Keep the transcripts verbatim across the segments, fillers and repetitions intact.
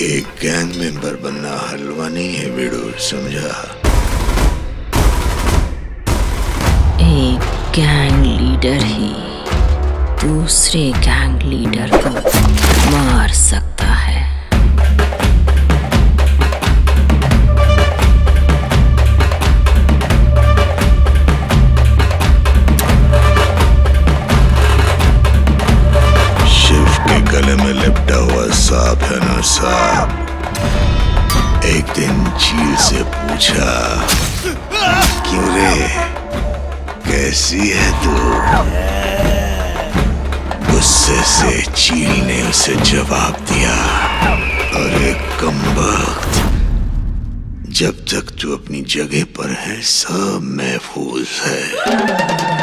एक gang member बनना हलवा नहीं है वीडू, समझा? एक गैंग लीडर ही दूसरे गैंग लीडर को मार सकता है। शिव के गले में लिपटा हुआ सांप है ना सांप। एक दिन चील से पूछा, क्यों रे, कैसी है तू? गुस्से से चील ने उसे जवाब दिया, अरे कमबख्त, जब तक तू अपनी जगह पर है सब महफूज है।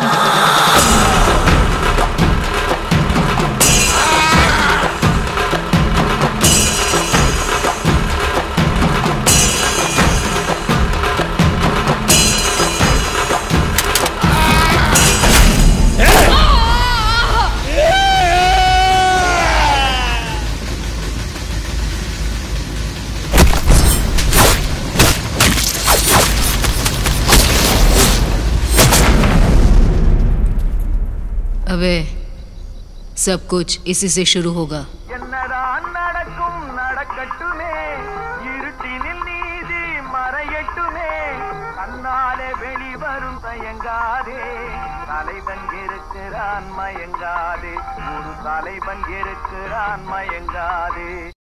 अबे सब कुछ इसी से शुरू होगा। மயங்காதே